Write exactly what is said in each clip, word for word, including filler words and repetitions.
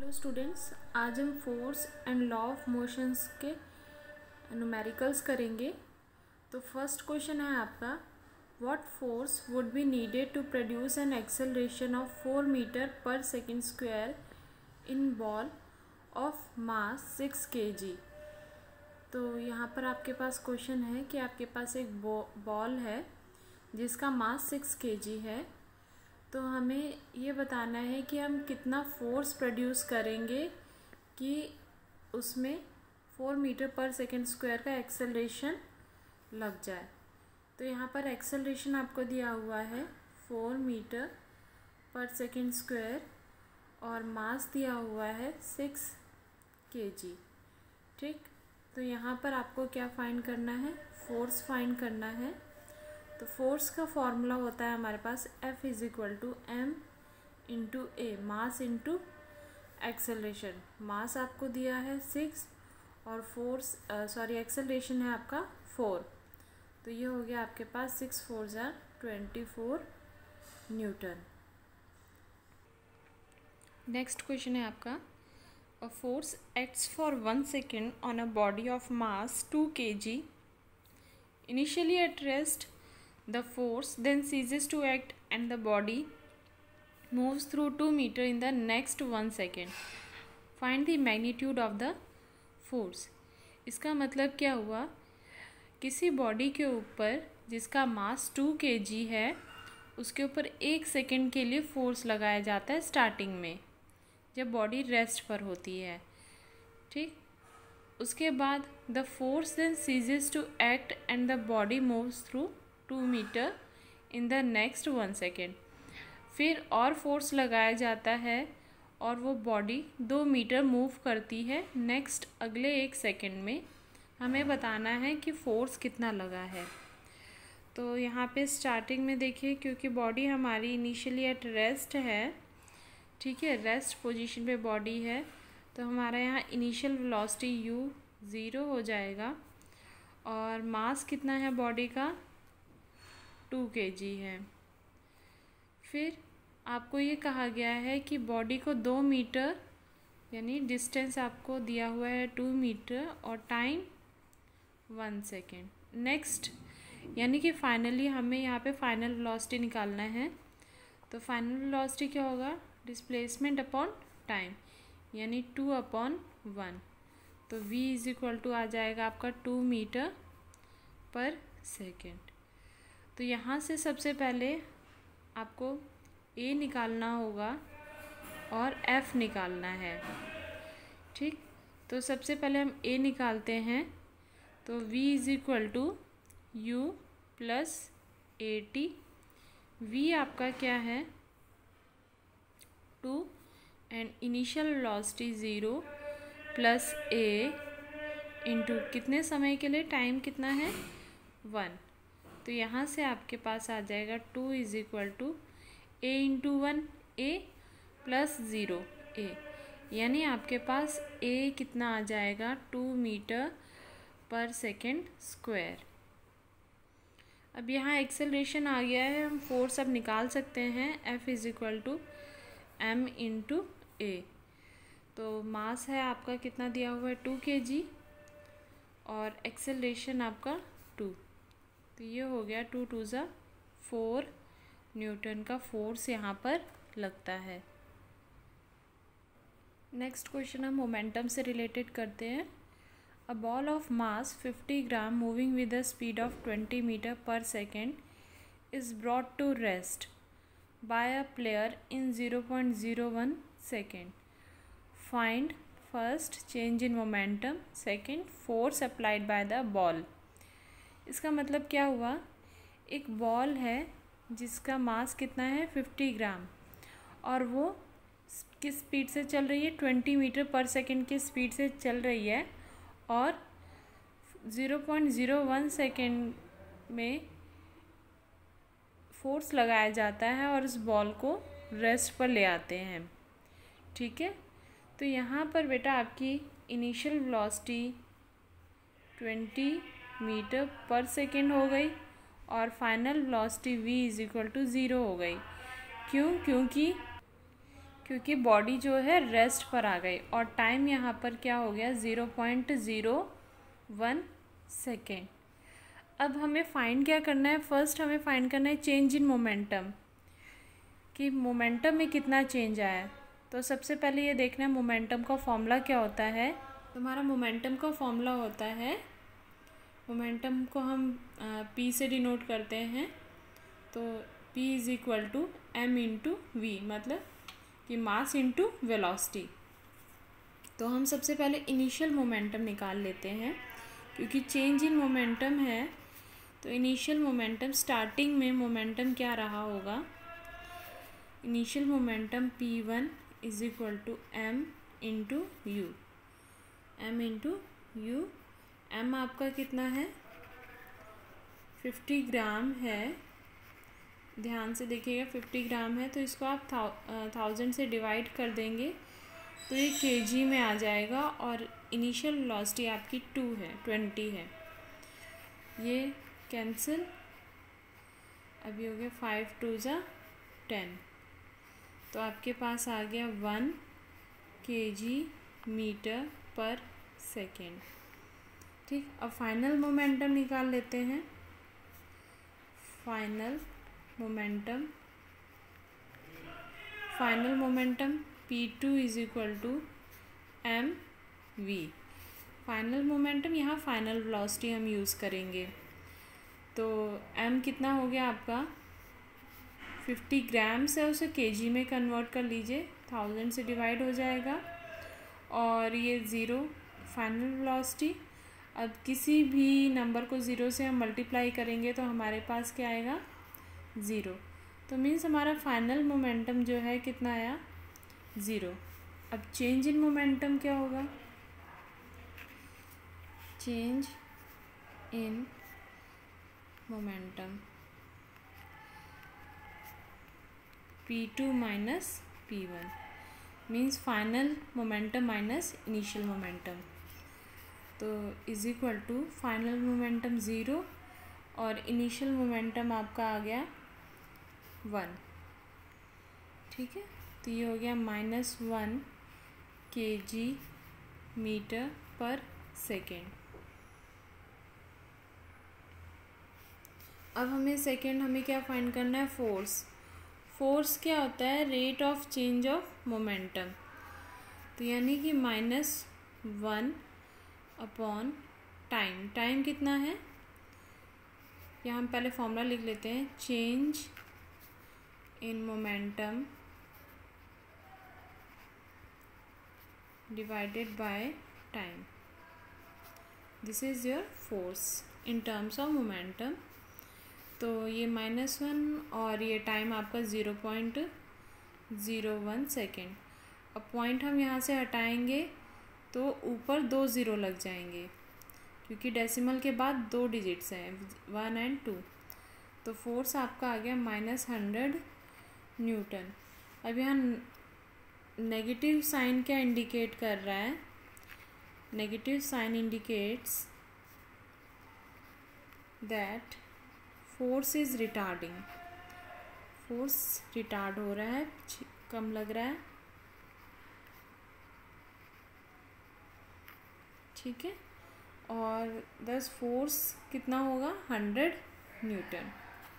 Hello students, आज हम force and law of motions के न्यूमेरिकल्स करेंगे। तो फर्स्ट क्वेश्चन है आपका, what force would be needed to produce an acceleration of four metre per second square in ball of mass six K G. तो यहाँ पर आपके पास क्वेश्चन है कि आपके पास एक बॉल है जिसका मास सिक्स के जी है। तो हमें ये बताना है कि हम कितना फोर्स प्रोड्यूस करेंगे कि उसमें four metre per second square का एक्सेलरेशन लग जाए। तो यहाँ पर एक्सेलरेशन आपको दिया हुआ है four metre per second square और मास दिया हुआ है सिक्स के जी। ठीक, तो यहाँ पर आपको क्या फाइंड करना है, फोर्स फाइंड करना है। तो फोर्स का फॉर्मूला होता है हमारे पास F is equal to M into A, mass into acceleration. Mass आपको दिया है सिक्स और फोर्स सॉरी एक्सेलरेशन है आपका फोर। तो ये हो गया आपके पास सिक्स फोर ज़ार twenty four newton. Next question है आपका, a force acts for one second on a body of mass two K G. Initially at rest the force then ceases to act and the body moves through two meter in the next one second. Find the magnitude of the force. इसका मतलब क्या हुआ, किसी body के ऊपर जिसका मास two K जी है उसके ऊपर एक सेकेंड के लिए फोर्स लगाया जाता है स्टार्टिंग में जब बॉडी रेस्ट पर होती है। ठीक, उसके बाद the force then ceases to act and the body moves through two metre in the next one second. फिर और फोर्स लगाया जाता है और वो बॉडी दो मीटर मूव करती है नेक्स्ट अगले एक सेकेंड में। हमें बताना है कि फोर्स कितना लगा है। तो यहाँ पे स्टार्टिंग में देखिए, क्योंकि बॉडी हमारी इनिशियली एट रेस्ट है, ठीक है, रेस्ट पोजीशन पे बॉडी है, तो हमारा यहाँ इनिशियल वेलोसिटी u ज़ीरो हो जाएगा और मास कितना है बॉडी का, टू के जी है। फिर आपको ये कहा गया है कि बॉडी को दो मीटर यानी डिस्टेंस आपको दिया हुआ है टू मीटर और टाइम वन सेकेंड। नेक्स्ट यानी कि फाइनली हमें यहाँ पे फाइनल वेलोसिटी निकालना है। तो फाइनल वेलोसिटी क्या होगा, डिस्प्लेसमेंट अपॉन टाइम यानी टू अपॉन वन। तो v इज इक्वल टू आ जाएगा आपका टू मीटर पर सेकेंड। तो यहाँ से सबसे पहले आपको a निकालना होगा और f निकालना है। ठीक, तो सबसे पहले हम a निकालते हैं। तो v is equal to u plus a t. v आपका क्या है two and initial velocity zero plus a into कितने समय के लिए, टाइम कितना है वन। तो यहाँ से आपके पास आ जाएगा two is equal to a into one, a plus zero a, यानी आपके पास ए कितना आ जाएगा two metre per second square. अब यहाँ एक्सेलरेशन आ गया है, हम फोर्स अब निकाल सकते हैं। F is equal to M into A. तो मास है आपका कितना दिया हुआ है टू के जी और एक्सेलरेशन आपका टू। तो ये हो गया टू टू ज़ा फोर न्यूटन का फोर्स यहाँ पर लगता है। नेक्स्ट क्वेश्चन हम मोमेंटम से रिलेटेड करते हैं। A ball of mass fifty gram moving with the speed of twenty metre per second is brought to rest by a player in zero point zero one second. Find first change in momentum, second force applied by the ball. इसका मतलब क्या हुआ, एक ball है जिसका मास कितना है fifty gram और वो किस स्पीड से चल रही है, ट्वेंटी मीटर पर सेकेंड की स्पीड से चल रही है और zero point zero one second में फोर्स लगाया जाता है और उस बॉल को रेस्ट पर ले आते हैं। ठीक है, तो यहाँ पर बेटा आपकी initial velocity twenty metre per second हो गई और final velocity v is equal to zero हो गई। क्यों, क्योंकि क्योंकि बॉडी जो है रेस्ट पर आ गई और टाइम यहाँ पर क्या हो गया zero point zero one second. अब हमें फाइंड क्या करना है, फर्स्ट हमें फाइंड करना है चेंज इन मोमेंटम, कि मोमेंटम में कितना चेंज आया। तो सबसे पहले ये देखना है मोमेंटम का फॉर्मूला क्या होता है। तुम्हारा मोमेंटम का फॉर्मूला होता है, मोमेंटम को हम पी से डिनोट करते हैं, तो P is equal to M into V, मतलब कि मास इंटू वेलोसिटी। तो हम सबसे पहले इनिशियल मोमेंटम निकाल लेते हैं, क्योंकि चेंज इन मोमेंटम है तो इनिशियल मोमेंटम, स्टार्टिंग में मोमेंटम क्या रहा होगा, initial momentum P one is equal to M into U, M into U. M आपका कितना है फिफ्टी ग्राम है, ध्यान से देखिएगा फिफ्टी ग्राम है, तो इसको आप थाउजेंड से डिवाइड कर देंगे तो ये केजी में आ जाएगा, और इनिशियल वेलोसिटी आपकी टू है, ट्वेंटी है, ये कैंसिल। अभी हो गया फाइव टू ज़ा टेन, तो आपके पास आ गया वन के जी मीटर पर सेकेंड। ठीक, अब फाइनल मोमेंटम निकाल लेते हैं। Final momentum final momentum P two is equal to M V. Final momentum, यहाँ फाइनल वेलोसिटी हम यूज़ करेंगे, तो m कितना हो गया आपका फिफ्टी ग्राम से, उसे केजी में कन्वर्ट कर लीजिए, थाउजेंड से डिवाइड हो जाएगा, और ये ज़ीरो फाइनल वेलोसिटी। अब किसी भी नंबर को ज़ीरो से हम मल्टीप्लाई करेंगे तो हमारे पास क्या आएगा ज़ीरो, तो मीन्स हमारा फाइनल मोमेंटम जो है कितना आया ज़ीरो। अब चेंज इन मोमेंटम क्या होगा, change in momentum P two minus P one, means final momentum minus initial momentum, तो is equal to final momentum zero और इनिशियल मोमेंटम आपका आ गया वन। ठीक है, तो ये हो गया माइनस वन के जी मीटर पर सेकेंड। अब हमें सेकेंड हमें क्या फाइंड करना है, फोर्स। फोर्स क्या होता है, rate of change of momentum, तो यानी कि minus one upon time. Time कितना है, यहाँ हम पहले फॉर्मूला लिख लेते हैं, change in momentum divided by time, this is your force in terms of momentum. तो ये माइनस वन और ये टाइम आपका zero point zero one second. अब पॉइंट हम यहाँ से हटाएंगे तो ऊपर दो ज़ीरो लग जाएंगे, क्योंकि डेसिमल के बाद दो डिजिट्स हैं, वन एंड टू, तो फोर्स आपका आ गया माइनस हंड्रेड न्यूटन। अब यहाँ नेगेटिव साइन क्या इंडिकेट कर रहा है, negative sign indicates that force is retarding, force retard हो रहा है, कम लग रहा है। ठीक है, और दस फोर्स कितना होगा हंड्रेड न्यूटन।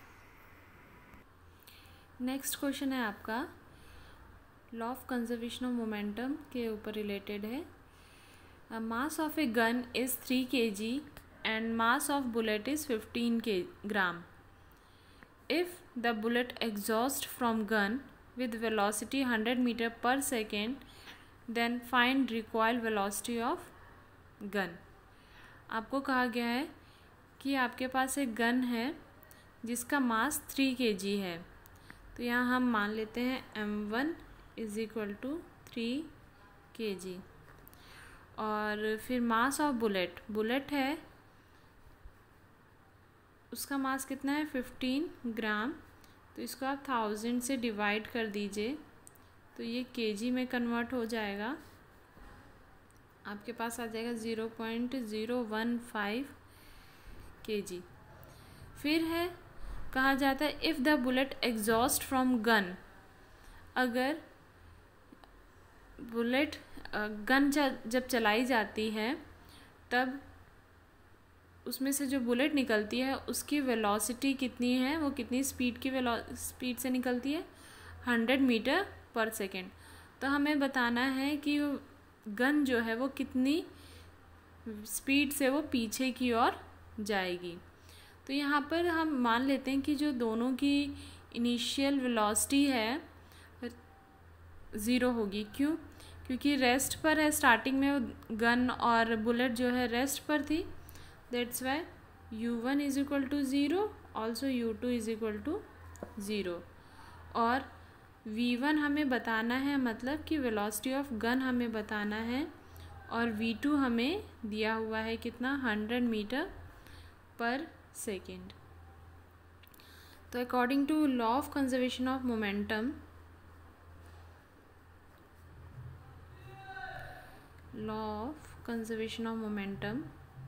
नेक्स्ट क्वेश्चन है आपका law of conservation of momentum के ऊपर रिलेटेड है। Mass of a gun is three K G and mass of bullet is fifteen gram. If the bullet exhausts from gun with velocity one hundred meter per second, then find recoil velocity of gun. आपको कहा गया है कि आपके पास एक gun है जिसका mass three K जी है, तो यहाँ हम मान लेते हैं M one is equal to three K G, और फिर मास ऑफ बुलेट, बुलेट है उसका मास कितना है फिफ्टीन ग्राम, तो इसको आप थाउजेंड से डिवाइड कर दीजिए तो ये केजी में कन्वर्ट हो जाएगा, आपके पास आ जाएगा zero point zero one five KG. फिर है कहा जाता है if the bullet exhaust from gun, अगर बुलेट गन जब चलाई जाती है तब उसमें से जो बुलेट निकलती है उसकी वेलोसिटी कितनी है, वो कितनी स्पीड की वेलो स्पीड से निकलती है, हंड्रेड मीटर पर सेकेंड। तो हमें बताना है कि गन जो है वो कितनी स्पीड से वो पीछे की ओर जाएगी। तो यहाँ पर हम मान लेते हैं कि जो दोनों की इनिशियल वेलोसिटी है ज़ीरो होगी। क्यों? क्योंकि रेस्ट पर है, स्टार्टिंग में गन और बुलेट जो है रेस्ट पर थी, that's why u one is equal to zero, also u two is equal to zero. और वी वन हमें बताना है, मतलब कि वेलोसिटी ऑफ गन हमें बताना है, और वी टू हमें दिया हुआ है कितना, हंड्रेड मीटर पर सेकेंड। तो according to law of conservation of momentum, law of conservation of momentum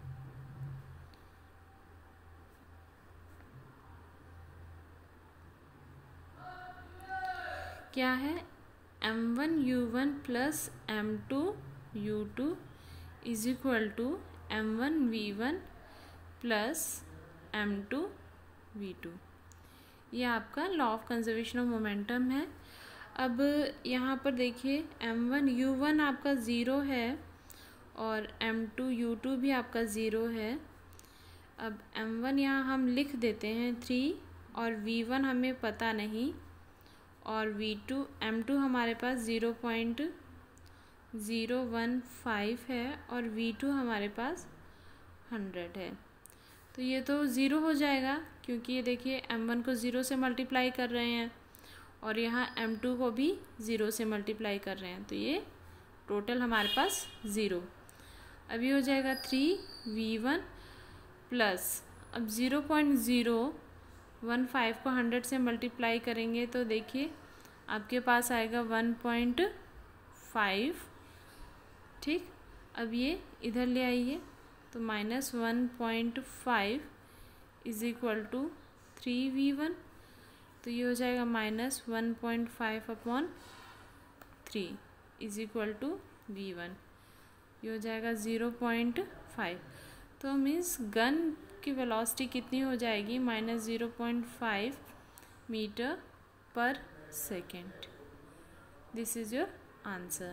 क्या है, M one u one plus M two u two is equal to M one v one plus M two v two. ये आपका law of conservation of momentum है। अब यहाँ पर देखिए M one u one आपका ज़ीरो है और एम टू यू टू भी आपका ज़ीरो है। अब एम वन यहाँ हम लिख देते हैं थ्री, और वी वन हमें पता नहीं, और वी टू एम टू हमारे पास zero point zero one five है, और वी टू हमारे पास हंड्रेड है। तो ये तो ज़ीरो हो जाएगा, क्योंकि ये देखिए एम वन को ज़ीरो से मल्टीप्लाई कर रहे हैं और यहाँ एम टू को भी ज़ीरो से मल्टीप्लाई कर रहे हैं, तो ये टोटल हमारे पास ज़ीरो। अभी हो जाएगा थ्री वी वन प्लस, अब zero point zero one five को हंड्रेड से मल्टीप्लाई करेंगे तो देखिए आपके पास आएगा वन पॉइंट फाइव। ठीक, अब ये इधर ले आइए, तो minus one point five is equal to three v one, तो ये हो जाएगा minus one point five upon three is equal to v one, ये हो जाएगा ज़ीरो पॉइंट फाइव। तो मीन्स गन की वेलोसिटी कितनी हो जाएगी, minus zero point five metre per second. This is your answer.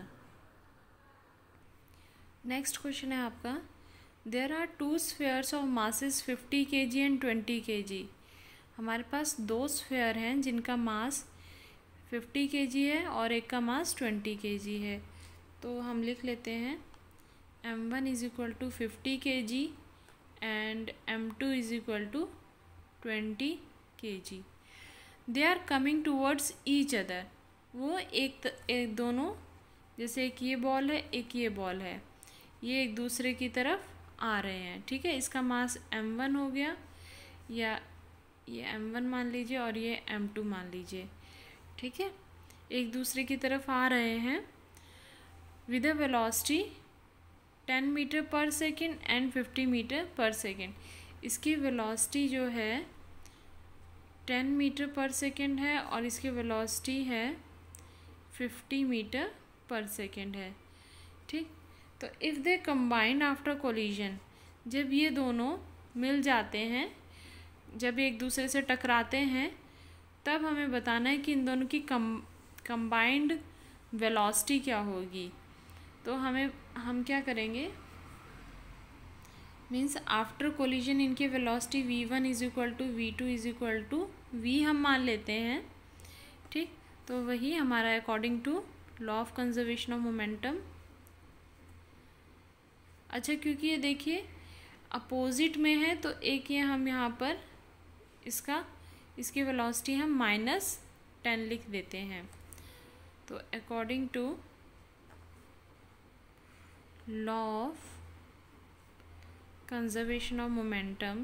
Next question है आपका, there are two spheres of masses fifty K G and twenty K जी। हमारे पास दो sphere हैं जिनका मास फिफ्टी के जी है और एक का मास ट्वेंटी के जी है। तो हम लिख लेते हैं M one is equal to fifty K G and M two is equal to twenty K G. They are coming towards each other. वो एक, एक दोनों, जैसे एक ये बॉल है एक ये बॉल है, ये एक दूसरे की तरफ आ रहे हैं। ठीक है, इसका मास एम वन हो गया, या ये एम वन मान लीजिए और ये एम टू मान लीजिए। ठीक है, एक दूसरे की तरफ आ रहे हैं with a velocity ten metre per second and fifty metre per second. इसकी वेलोसिटी जो है टेन मीटर पर सेकेंड है और इसकी वेलोसिटी है फिफ्टी मीटर पर सेकेंड है। ठीक, तो if they combined after collision, जब ये दोनों मिल जाते हैं, जब एक दूसरे से टकराते हैं, तब हमें बताना है कि इन दोनों की कम कंबाइंड वेलोसिटी क्या होगी। तो हमें हम क्या करेंगे, मीन्स आफ्टर कोलिजन इनकी velocity v one is equal to v two is equal to v हम मान लेते हैं। ठीक, तो वही हमारा according to law of conservation of momentum. अच्छा, क्योंकि ये देखिए अपोजिट में है तो एक ये हम यहाँ पर इसका इसकी वेलोसिटी हम माइनस टेन लिख देते हैं। तो according to law of conservation of momentum,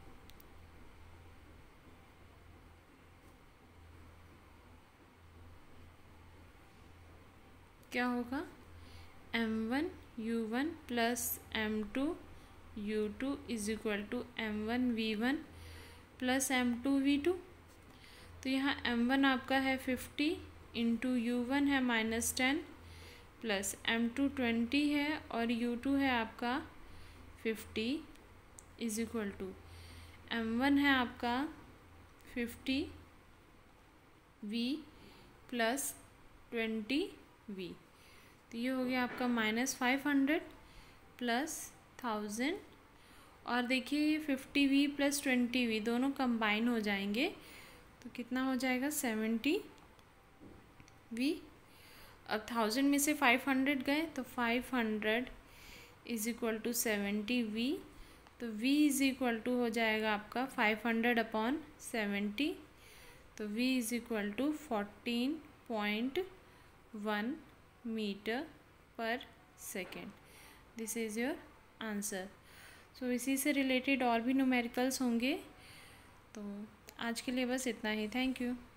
क्या होगा, M one u one plus M two u two is equal to M one v one plus M two v two. तो यहाँ M one आपका है फिफ्टी इंटू यू वन है minus ten plus M two twenty है और u two है आपका fifty is equal to M one है आपका fifty v plus twenty we. तो ये हो गया आपका minus five hundred plus thousand, और देखिए ये fifty v plus twenty v दोनों कंबाइन हो जाएंगे तो कितना हो जाएगा सेवेंटी वी। अब थाउजेंड में से फाइव हंड्रेड गए तो five hundred is equal to seventy v, तो v इज इक्वल टू हो जाएगा आपका फाइव हंड्रेड अपॉन सेवेंटी, तो v is equal to fourteen point one metre per second. This is your answer. So इसी से related और भी numericals होंगे, तो आज के लिए बस इतना ही। Thank you.